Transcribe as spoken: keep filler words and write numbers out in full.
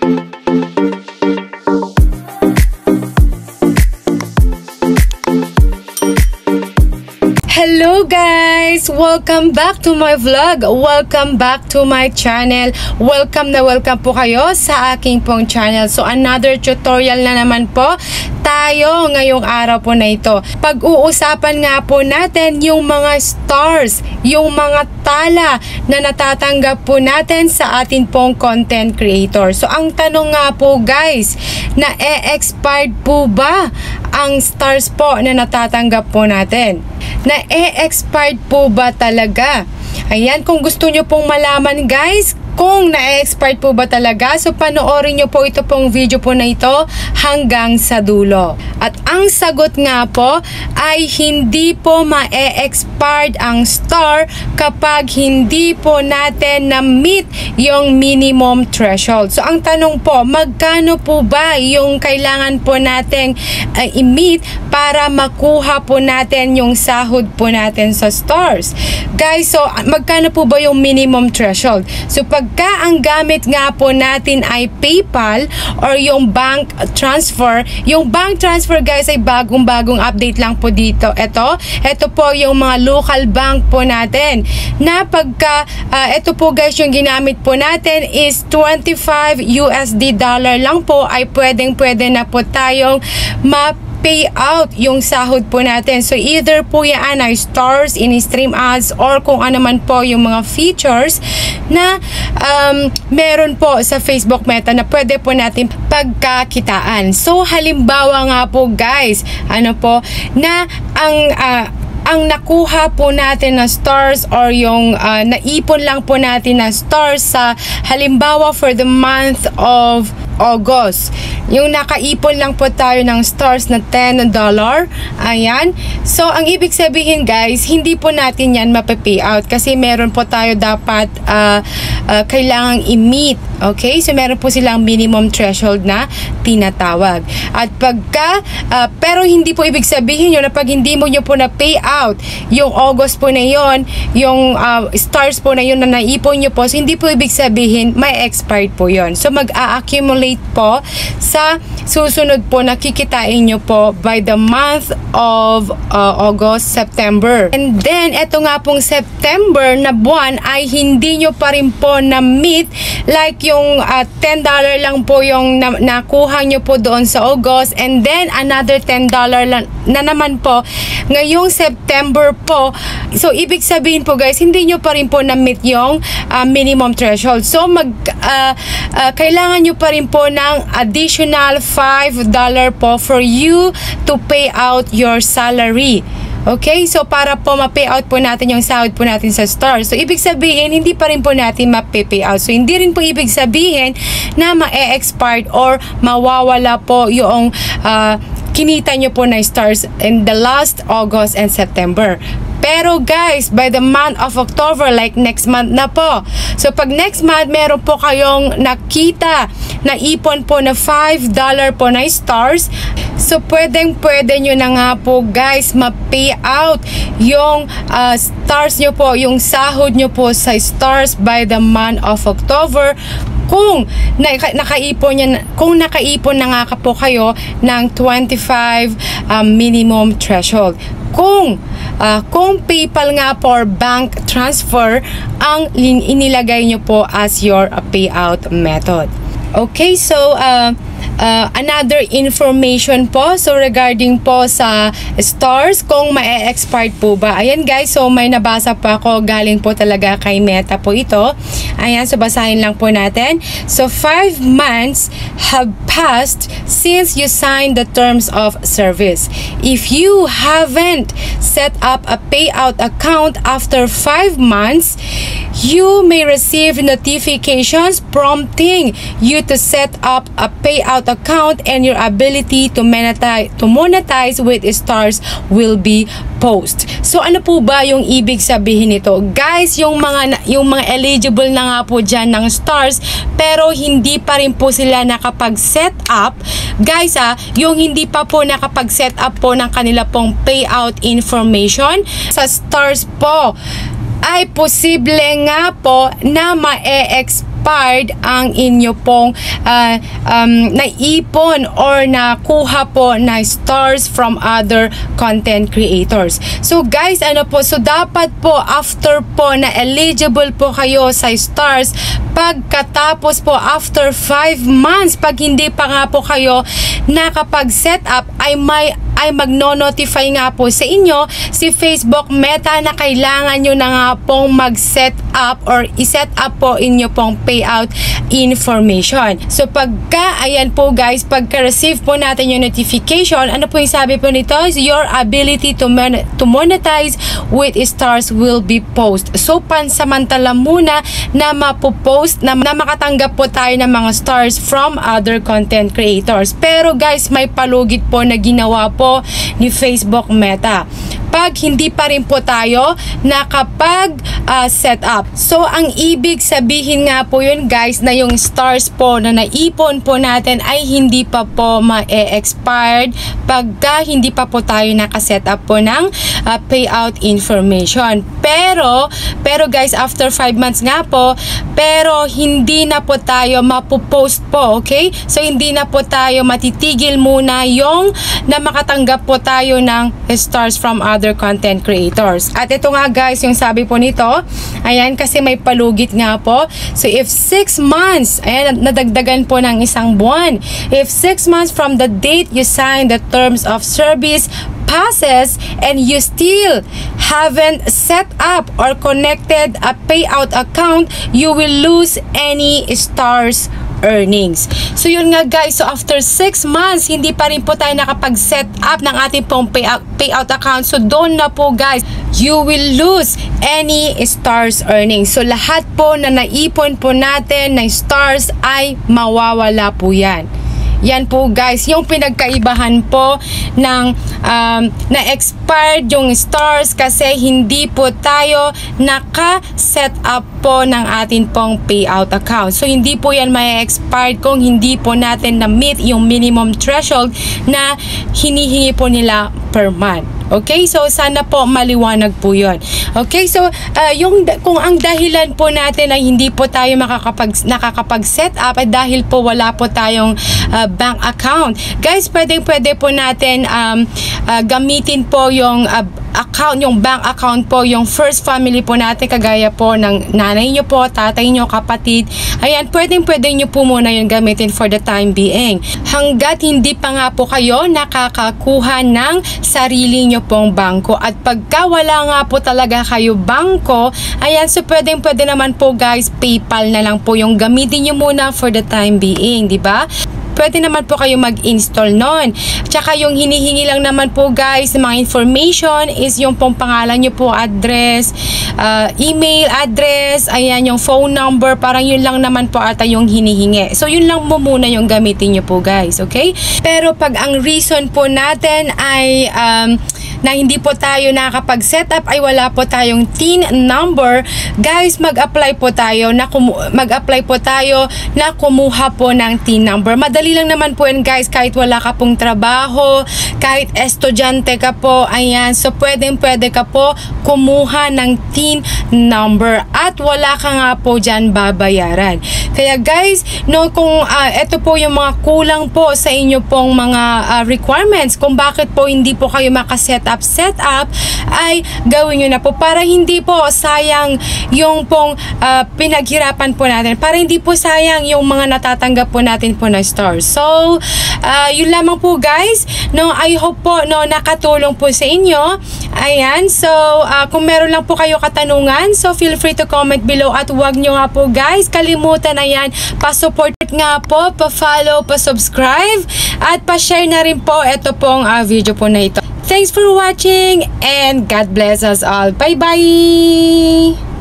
Hello guys! Welcome back to my vlog. Welcome back to my channel. Welcome na welcome po kayo sa aking pong channel. So another tutorial na naman po tayo ngayong araw po na ito. Pag-uusapan nga po natin yung mga stars, yung mga tala na natatanggap po natin sa atin pong content creator. So ang tanong nga po guys, na e-expired po ba ang stars po na natatanggap po natin? Na e-expired po ba talaga? Ayan, kung gusto nyo pong malaman guys, kung na-expired po ba talaga, so panoorin nyo po ito pong video po na ito hanggang sa dulo. At ang sagot nga po ay hindi po ma-expired ang star kapag hindi po natin na-meet yung minimum threshold. So ang tanong po, magkano po ba yung kailangan po nating uh, i-meet para makuha po natin yung sahod po natin sa stars? Guys, so magkano po ba yung minimum threshold? So pagka ang gamit nga po natin ay PayPal or yung bank transfer, yung bank transfer guys ay bagong-bagong update lang po dito. Ito, ito po yung mga local bank po natin na pagka, uh, ito po guys yung ginamit po natin is twenty-five U S D dollar lang po ay pwedeng-pwede na po tayong ma payout yung sahod po natin. So either po yan ay stars, in-stream ads, or kung ano man po yung mga features na um, meron po sa Facebook Meta na pwede po natin pagkakitaan. So halimbawa nga po guys, ano po, na ang uh, ang nakuha po natin na stars or yung uh, naipon lang po natin na stars sa halimbawa for the month of August. Yung nakaipon lang po tayo ng stars na ten dollars. Ayan. So, ang ibig sabihin guys, hindi po natin yan mapapayout kasi meron po tayo dapat uh, uh, kailangang i-meet. Okay? So, meron po silang minimum threshold na tinatawag. At pagka, uh, pero hindi po ibig sabihin yun na pag hindi mo nyo po na-payout yung August po na yun, yung uh, stars po na yun na naipon nyo po, so hindi po ibig sabihin may expired po yun. So, mag-a-accumulate po sa susunod po na kikitain nyo po by the month of uh, August, September. And then, eto nga pong September na buwan ay hindi nyo pa rin po na-meet like yung uh, ten dollars lang po yung na nakuha nyo po doon sa August, and then another ten dollars lang na naman po ngayong September po. So, ibig sabihin po guys, hindi nyo pa rin po na-meet yung uh, minimum threshold. So, mag, uh, uh, kailangan nyo pa rin po ng additional five dollars po for you to pay out your salary. Okay? So, para po ma-payout po natin yung sahod po natin sa stars. So, ibig sabihin, hindi pa rin po natin ma-payout. So, hindi rin po ibig sabihin na ma-e-expired or mawawala po yung uh, kinita nyo po na stars in the last August and September. Pero guys, by the month of October, like next month na po. So pag next month, meron po kayong nakita na ipon po na five dollars po na stars. So pwedeng pwede nyo na nga po guys ma-pay out yung uh, stars nyo po, yung sahod nyo po sa stars by the month of October. Kung naka, nakaipon yan, kung nakaipon na nga po kayo ng twenty-five um, minimum threshold. Kung uh, kung PayPal nga po or bank transfer ang inilagay nyo po as your uh, payout method. Okay, so uh, uh, another information po, so regarding po sa stars, kung ma-expired po ba. Ayan guys, so may nabasa po ako, galing po talaga kay Meta po ito. Ayan, so basahin lang po natin. So five months have passed since you signed the terms of service. If you haven't set up a payout account after five months, you may receive notifications prompting you to set up a payout account, and your ability to monetize, to monetize with stars will be post. So ano po ba yung ibig sabihin nito? Guys, yung mga yung mga eligible na nga po dyan ng stars pero hindi pa rin po sila nakapag-set up. Guys ah, yung hindi pa po nakapag-set up po ng kanila pong payout information sa stars po, ay posible nga po na ma-e-expect expired ang inyo pong uh, um, naipon or nakuha po na stars from other content creators. So guys, ano po, so dapat po after po na eligible po kayo sa stars, pagkatapos po after five months, pag hindi pa nga po kayo nakapag-set up, ay may ay magno-notify nga po sa inyo si Facebook Meta na kailangan nyo na nga pong mag-set up or i-set up po inyo pong payout information. So pagka, ayan po guys, pagka-receive po natin yung notification, ano po yung sabi po nito? Your ability to, mon to monetize with stars will be post. So pansamantala muna na mapopost, na, na makatanggap po tayo ng mga stars from other content creators. Pero guys, may palugit po na ginawa po ni Facebook Meta pag hindi pa rin po tayo nakapag uh, set up. So ang ibig sabihin nga po yun guys, na yung stars po na naipon po natin ay hindi pa po ma-expired pagka hindi pa po tayo nakaset up po ng uh, payout information. Pero pero guys, after five months nga po, pero hindi na po tayo mapopost po, okay? So hindi na po tayo matitigil muna yung na makatanggap po tayo ng stars from other content creators. At ito nga guys, yung sabi po nito, ayan, kasi may palugit nga po. So if six months, ayan, nadagdagan po ng isang buwan. If six months from the date you sign the terms of service passes and you still haven't set up or connected a payout account, you will lose any stars earnings. So yun nga guys, so after six months, hindi pa rin po tayo nakapag-set up ng ating pong payout, payout account. So doon na po guys, you will lose any stars earnings. So lahat po na naipon po natin na stars ay mawawala po yan. Yan po guys, yung pinagkaibahan po ng um, na-expired yung stars kasi hindi po tayo naka-set up po ng atin pong payout account. So hindi po yan may-expired kung hindi po natin na-meet yung minimum threshold na hinihingi po nila per month. Okay, so sana po maliwanag po yun. Okay, so uh, yung kung ang dahilan po natin ay hindi po tayo makakapag nakakapag-set up ay dahil po wala po tayong uh, bank account. Guys, pwedeng pwede po natin um, uh, gamitin po yung uh, account, yung bank account po, yung first family po natin, kagaya po ng nanay nyo po, tatay nyo, kapatid. Ayan, pwedeng pwede nyo po muna yung gamitin for the time being. Hanggat hindi pa nga po kayo nakakakuha ng sarili nyo pong bangko. At pagka wala nga po talaga kayo bangko, ayan, so pwedeng pwede naman po guys, PayPal na lang po yung gamitin nyo muna for the time being, di ba? Pwede naman po kayo mag-install nun. Tsaka yung hinihingi lang naman po guys, mga information is yung pong pangalan nyo po, address, uh, email address, ayan, yung phone number, parang yun lang naman po ata yung hinihingi. So yun lang mo muna yung gamitin nyo po guys, okay? Pero pag ang reason po natin ay um, na hindi po tayo nakakapag-set up, ay wala po tayong T I N number, guys, mag-apply po tayo na mag-apply po tayo na kumuha po ng T I N number. Madali lang naman po yan guys, kahit wala ka pong trabaho, kahit estudyante ka po, ayan, so pwedeng pwede ka po kumuha ng T I N number at wala ka nga po dyan babayaran. Kaya guys, no, kung uh, ito po yung mga kulang po sa inyo pong mga uh, requirements kung bakit po hindi po kayo makaset up set up, ay gawin nyo na po para hindi po sayang yung pong uh, pinaghirapan po natin, para hindi po sayang yung mga natatanggap po natin po na stars. So uh, yun lamang po guys, no, I hope po no nakatulong po sa inyo. Ayan, so uh, kung meron lang po kayo katanungan, so feel free to comment below at huwag nyo nga po guys kalimutan, ayan, pa-support nga po, pa-follow, pa-subscribe at pa-share na rin po ito pong uh, video po na ito. Thanks for watching and God bless us all. Bye-bye!